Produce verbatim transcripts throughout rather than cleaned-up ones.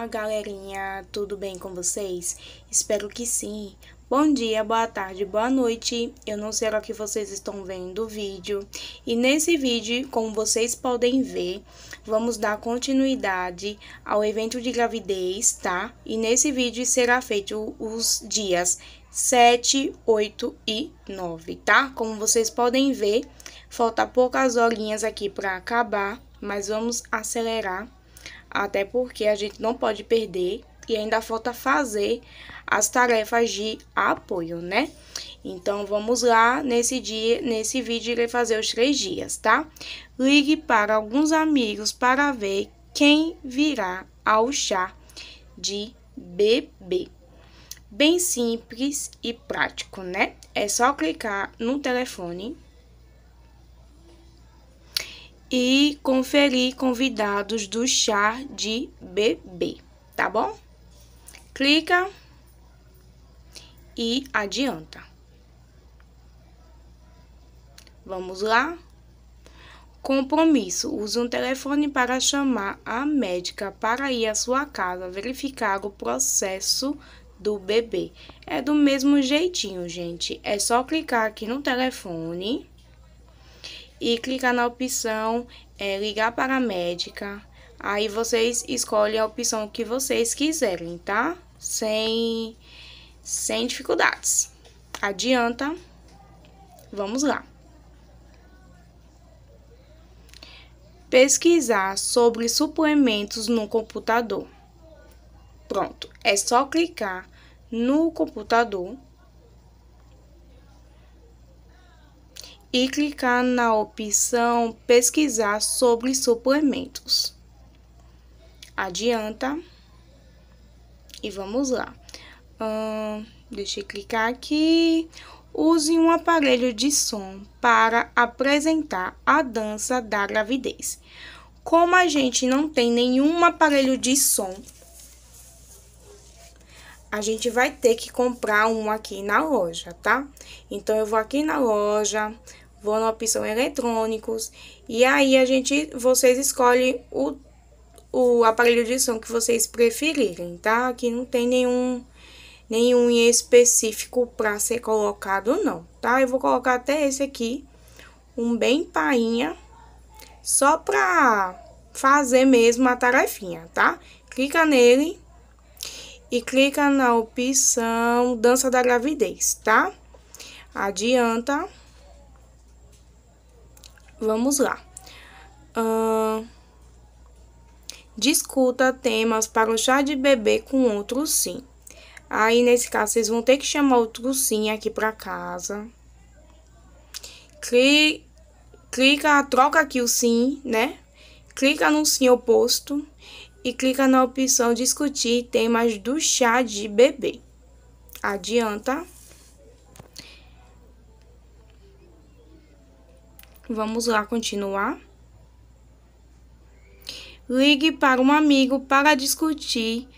Olá, galerinha, tudo bem com vocês? Espero que sim. Bom dia, boa tarde, boa noite. Eu não sei a hora que vocês estão vendo o vídeo. E nesse vídeo, como vocês podem ver, vamos dar continuidade ao evento de gravidez, tá? E nesse vídeo será feito os dias sete, oito e nove, tá? Como vocês podem ver, falta poucas horinhas aqui para acabar, mas vamos acelerar. Até porque a gente não pode perder e ainda falta fazer as tarefas de apoio, né? Então, vamos lá, nesse dia, nesse vídeo, irei fazer os três dias, tá? Ligue para alguns amigos para ver quem virá ao chá de bebê. Bem simples e prático, né? É só clicar no telefone e conferir convidados do chá de bebê, tá bom? Clica e adianta. Vamos lá? Compromisso. Use um telefone para chamar a médica para ir à sua casa verificar o processo do bebê. É do mesmo jeitinho, gente. É só clicar aqui no telefone e clicar na opção é, ligar para a médica. Aí vocês escolhem a opção que vocês quiserem, tá? Sem, sem dificuldades. Adianta. Vamos lá. Pesquisar sobre suplementos no computador. Pronto. É só clicar no computador e clicar na opção pesquisar sobre suplementos. Adianta. E vamos lá. Hum, deixa eu clicar aqui. Use um aparelho de som para apresentar a dança da gravidez. Como a gente não tem nenhum aparelho de som, a gente vai ter que comprar um aqui na loja, tá? Então, eu vou aqui na loja, vou na opção eletrônicos, e aí a gente, vocês escolhem o, o aparelho de som que vocês preferirem, tá? Aqui não tem nenhum, nenhum em específico para ser colocado, não, tá? Eu vou colocar até esse aqui, um bem painha, só pra fazer mesmo a tarefinha, tá? Clica nele e clica na opção dança da gravidez, tá? Adianta. Vamos lá. Uh, discuta temas para o chá de bebê com outro sim. Aí, nesse caso, vocês vão ter que chamar outro sim aqui para casa. Cli, clica, troca aqui o sim, né? Clica no sim oposto e clica na opção discutir temas do chá de bebê. Adianta. Vamos lá continuar. Ligue para um amigo para discutir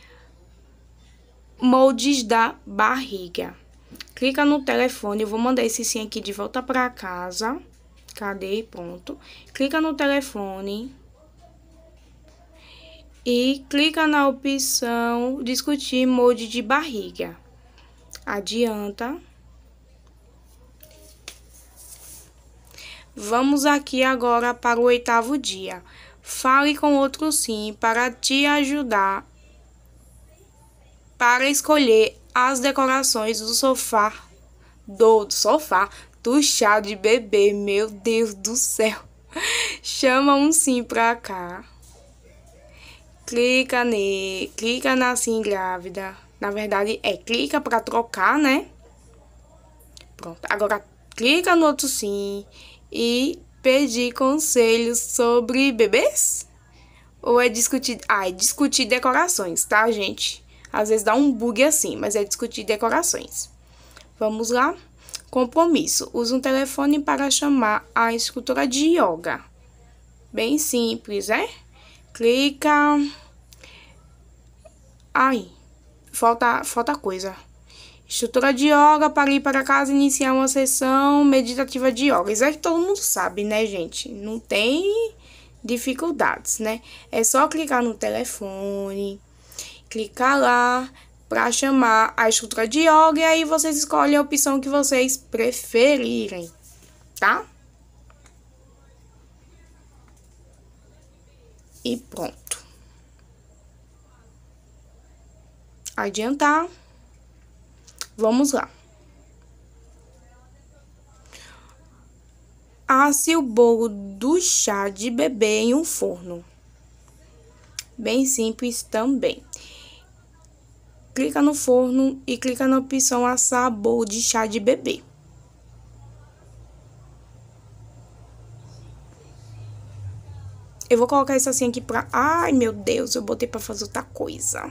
moldes da barriga. Clica no telefone, eu vou mandar esse sim aqui de volta para casa. Cadê? Pronto. Clica no telefone e clica na opção discutir molde de barriga. Adianta. Vamos aqui agora para o oitavo dia. Fale com outro sim para te ajudar para escolher as decorações do sofá, do, do sofá, do chá de bebê. Meu Deus do céu. Chama um sim pra cá. Clica nele, clica na sim grávida. Na verdade, é clica para trocar, né? Pronto. Agora, clica no outro sim e pedir conselhos sobre bebês? Ou é discutir... Ah, é discutir decorações, tá, gente? Às vezes dá um bug assim, mas é discutir decorações. Vamos lá? Compromisso. Use um telefone para chamar a instrutora de yoga. Bem simples, né? Clica. Ai, falta, falta coisa. Instrutora de yoga para ir para casa e iniciar uma sessão meditativa de yoga. Isso é que todo mundo sabe, né, gente? Não tem dificuldades, né? É só clicar no telefone clica lá para chamar a estrutura de yoga e aí vocês escolhem a opção que vocês preferirem, tá? E pronto. Adiantar. Vamos lá. Asse o bolo do chá de bebê em um forno. Bem simples também. Clica no forno e clica na opção assar bolo de chá de bebê. Eu vou colocar isso assim aqui pra... Ai, meu Deus, eu botei pra fazer outra coisa.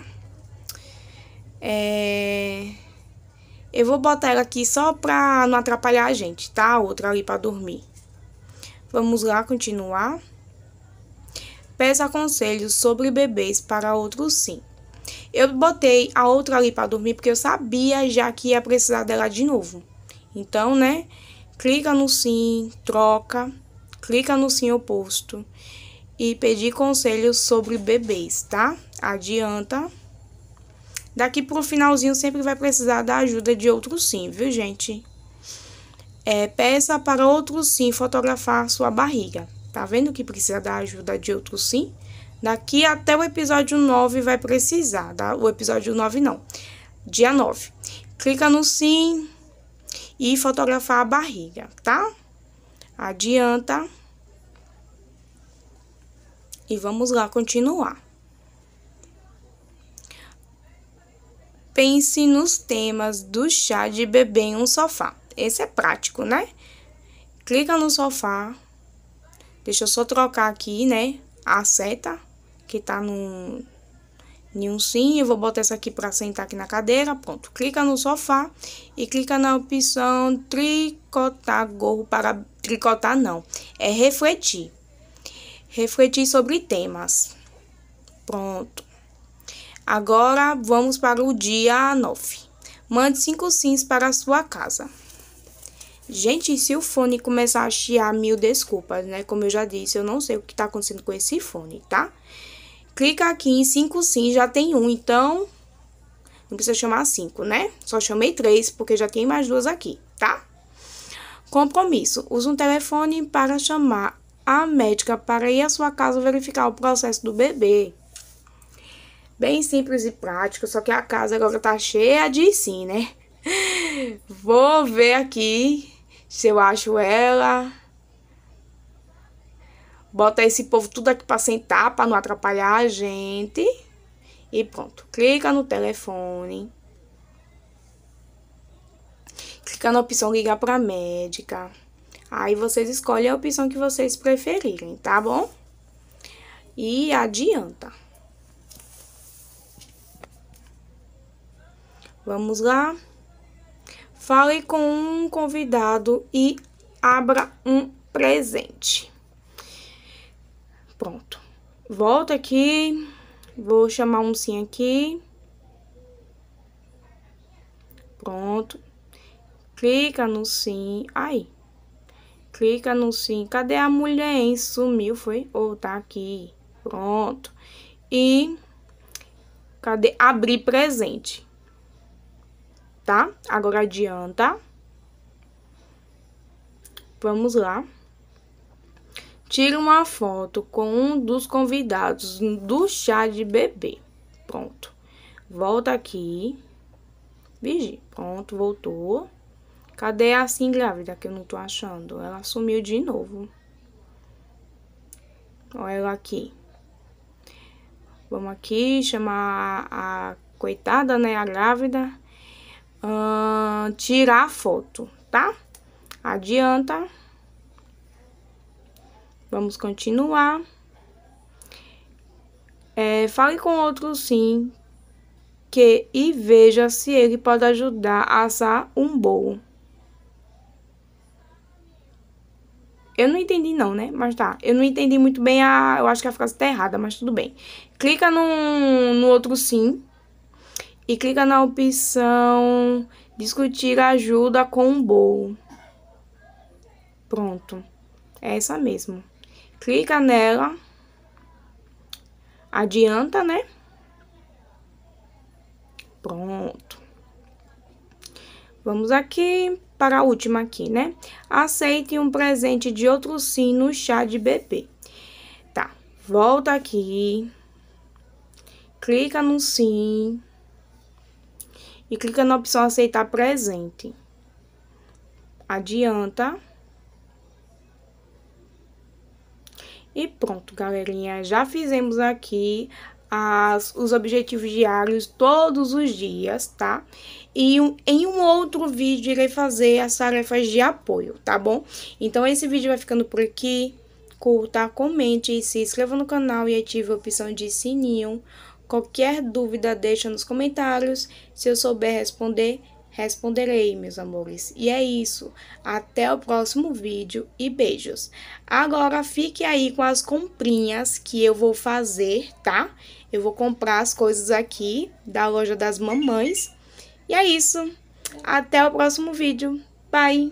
É... Eu vou botar ela aqui só pra não atrapalhar a gente, tá? Outra ali pra dormir. Vamos lá, continuar. Peça conselhos sobre bebês para outros sim. Eu botei a outra ali para dormir porque eu sabia já que ia precisar dela de novo. Então, né? Clica no sim, troca, clica no sim oposto e pedir conselhos sobre bebês, tá? Adianta. Daqui pro finalzinho sempre vai precisar da ajuda de outro sim, viu, gente? É, peça para outro sim fotografar sua barriga. Tá vendo que precisa da ajuda de outro sim? Daqui até o episódio nove vai precisar, tá? O episódio nove não, dia nove. Clica no sim e fotografar a barriga, tá? Adianta. E vamos lá continuar. Pense nos temas do chá de bebê em um sofá. Esse é prático, né? Clica no sofá. Deixa eu só trocar aqui, né? A seta que tá no em um sim. Eu vou botar essa aqui para sentar aqui na cadeira. Pronto. Clica no sofá e clica na opção tricotar gorro para... Tricotar não. É refletir. Refletir sobre temas. Pronto. Agora, vamos para o dia nove. Mande cinco sims para a sua casa. Gente, se o fone começar a chiar, mil desculpas, né? Como eu já disse, eu não sei o que tá acontecendo com esse fone, tá? Clica aqui em cinco sims, já tem um, então... Não precisa chamar cinco, né? Só chamei três, porque já tem mais duas aqui, tá? Compromisso. Use um telefone para chamar a médica para ir à sua casa verificar o processo do bebê. Bem simples e prático, só que a casa agora tá cheia de sim, né? Vou ver aqui se eu acho ela. Bota esse povo tudo aqui pra sentar, pra não atrapalhar a gente. E pronto. Clica no telefone. Clica na opção ligar pra médica. Aí vocês escolhem a opção que vocês preferirem, tá bom? E adianta. Vamos lá. Fale com um convidado e abra um presente. Pronto. Volta aqui. Vou chamar um sim aqui. Pronto. Clica no sim. Ai. Clica no sim. Cadê a mulher, hein? Sumiu, foi? Ou oh, tá aqui. Pronto. E... Cadê? Abrir presente. Tá? Agora adianta. Vamos lá. Tira uma foto com um dos convidados do chá de bebê. Pronto. Volta aqui. Vigie. Pronto, voltou. Cadê a sim grávida que eu não tô achando? Ela sumiu de novo. Olha ela aqui. Vamos aqui chamar a, a coitada, né? A grávida. Uh, tirar a foto, tá? Adianta. Vamos continuar. É, fale com outro sim que e veja se ele pode ajudar a assar um bolo. Eu não entendi não, né? Mas tá, eu não entendi muito bem a... Eu acho que a frase tá errada, mas tudo bem. Clica no, no outro sim. E clica na opção discutir ajuda com um bolo. Pronto. É essa mesmo. Clica nela. Adianta, né? Pronto. Vamos aqui para a última aqui, né? Aceite um presente de outro sim no chá de bebê. Tá, volta aqui. Clica no sim. E clica na opção aceitar presente. Adianta. E pronto, galerinha. Já fizemos aqui as, os objetivos diários todos os dias, tá? E um, em um outro vídeo irei fazer as tarefas de apoio, tá bom? Então, esse vídeo vai ficando por aqui. Curta, comente, se inscreva no canal e ative a opção de sininho. Qualquer dúvida, deixa nos comentários. Se eu souber responder, responderei, meus amores. E é isso. Até o próximo vídeo e beijos. Agora, fique aí com as comprinhas que eu vou fazer, tá? Eu vou comprar as coisas aqui da loja das mamães. E é isso. Até o próximo vídeo. Bye!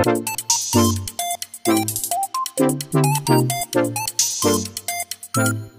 Thank you.